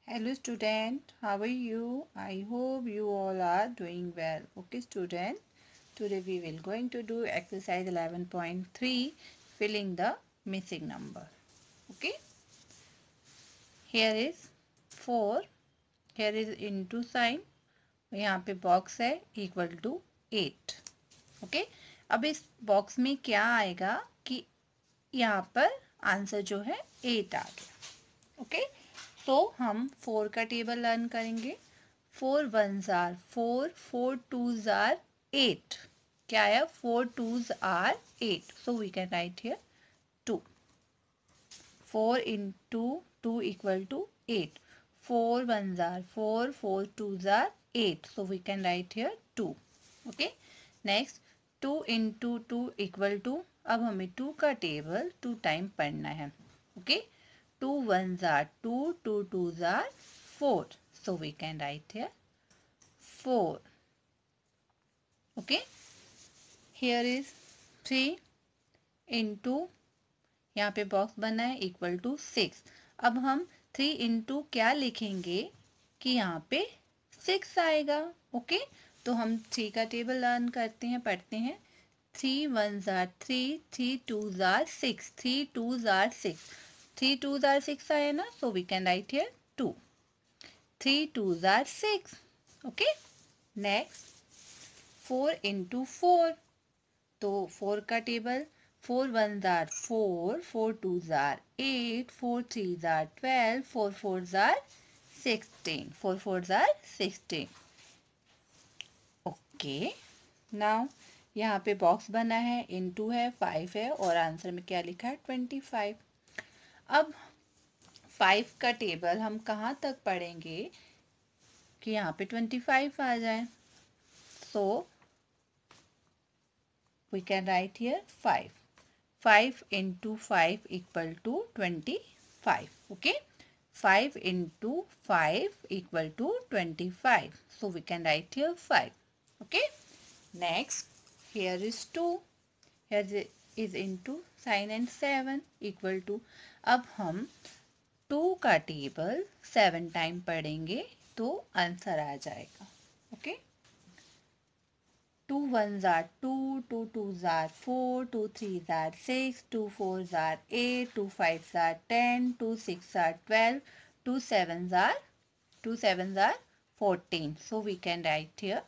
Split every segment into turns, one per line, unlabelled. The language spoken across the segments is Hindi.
Hello student, how are you? I hope you all are doing well. Okay student, today we will going to do exercise 11.3 filling the missing number. Okay, here is 4, here is into sign, यहाँ पे बॉक्स है इक्वल टू 8. ओके, अब इस बॉक्स में क्या आएगा कि यहाँ पर आंसर जो है 8 आ गया. ओके, तो हम 4 का टेबल लर्न करेंगे. 4 1s are 4, 4 2s are 8. क्या है? 4 2s are 8. So we can write here 2. 4 into 2 equal to 8. 4 1s are 4, 4 2s are 8. So we can write here 2. Okay. Next 2 into 2 equal to, अब हमें 2 का टेबल 2 टाइम पढ़ना है. Okay. 2 1s are 2, 2 2s are 4. So we can write here 4. Okay. Here is 3 into, यहाँ पे बॉक्स बना है इक्वल टू 6. अब हम 3 इंटू क्या लिखेंगे कि यहाँ पे 6 आएगा. ओके, तो हम 3 का टेबल लर्न करते हैं, पढ़ते हैं. 3 1s are 3, 3 2s are 6, 3 2s are 6. 3 2s are 6 आया ना, so we can write here 2. 3 2s are 6. Okay. Next 4 into 4. तो 4 का table 4 1s are 4, 4 2s are 8, 4 3s are 12, 4 4s are 16. 4 4s are 16. Okay, now यहाँ पे बॉक्स बना है, इनटू है, 5 है और आंसर में क्या लिखा है 25. अब 5 का टेबल हम कहाँ तक पढ़ेंगे कि यहाँ पे 25 आ जाए. सो we can write here 5. 5 into 5 equal to 25. Okay. 5 into 5 equal to 25. So we can write here 5. Okay. Next, here is 2. Here is into sign and 7 equal to. अब हम 2 का टेबल 7 टाइम पढ़ेंगे तो आंसर आ जाएगा. Okay. 2 1s are 2, 2 2s are 4, 2 3s are 6, 2 4s are 8, 2 5s are 10, 2 6 are 12, 2 7s are 14. So we can write here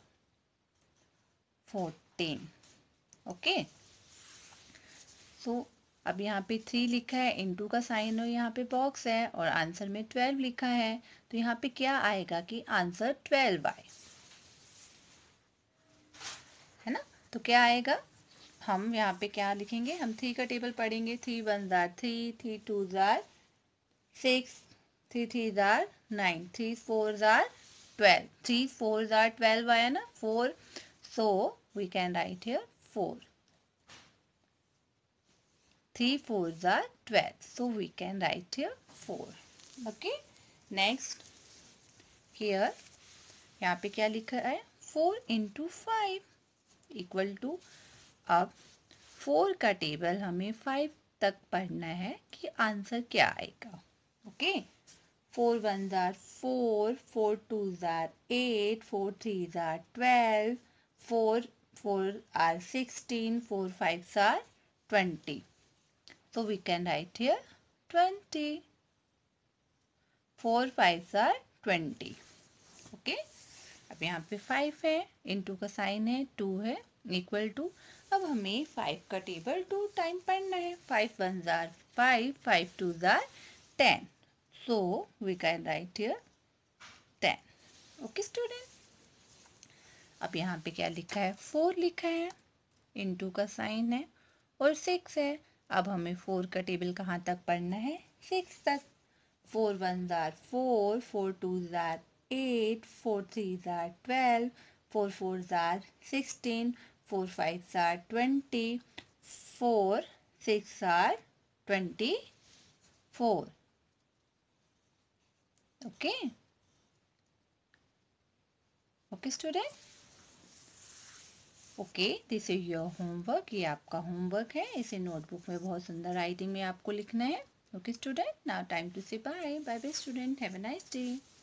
14. Okay. So अब यहाँ पे 3 लिखा है, इनटू का साइन और यहाँ पे बॉक्स है और आंसर में 12 लिखा है, तो यहाँ पे क्या आएगा कि आंसर 12 आए, है ना. तो क्या आएगा, हम यहाँ पे क्या लिखेंगे, हम 3 का टेबल पढ़ेंगे. 3 1s are 3, 3 2s are 6, 3 3s are 9, 3 4s are 12. 3 4s are 12 आया ना, 4. So we can write here 4. 3 4s are 12. So we can write here 4. Okay. Next, here यहाँ पे क्या लिखा है, 4 into 5 इक्वल टू. अब 4 का टेबल हमें 5 तक पढ़ना है कि आंसर क्या आएगा. Okay. 4 1s are 4, 4 2s are 8, 4 3s are 12, 4 4 are 16, 4 5s are 20. So we can write here 20. 4 5s are 20. Okay. अब यहाँ पे 5 है, इनटू का साइन है, 2 है, इक्वल टू. अब हमें 5 का टेबल 2 टाइम पढ़ना है. 5 1s are 5, 5 2s are 10. So we can write here 10. Okay student. अब यहाँ पे क्या लिखा है, 4 लिखा है, इनटू का साइन है और 6 है. अब हमें 4 का टेबल कहाँ तक पढ़ना है, 6 तक. 4 1s are 4, 4 2s are 8, 4 3s are 12, 4 4s are 16, 4 5s are 20, 4 6 are 24. Okay. Okay student. Okay, this is your homework. ये आपका होमवर्क है, इसे नोटबुक में बहुत सुंदर राइटिंग में आपको लिखना है. Okay student, now time to say bye. Bye bye student. Have a nice day.